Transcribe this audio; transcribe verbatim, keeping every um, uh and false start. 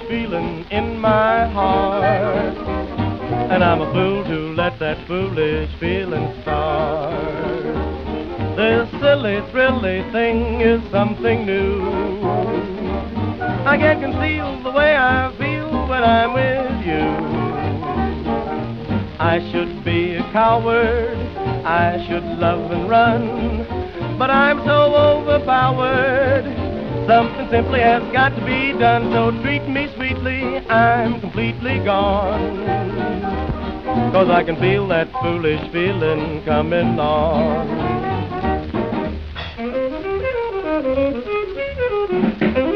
feeling in my heart, and I'm a fool to let that foolish feeling start. This silly, thrilly thing is something new. I can't conceal the way I feel when I'm with you. I should be a coward, I should love and run, but I'm so overpowered. Something simply has got to be done, so treat me sweetly, I'm completely gone. 'Cause I can feel that foolish feeling coming on.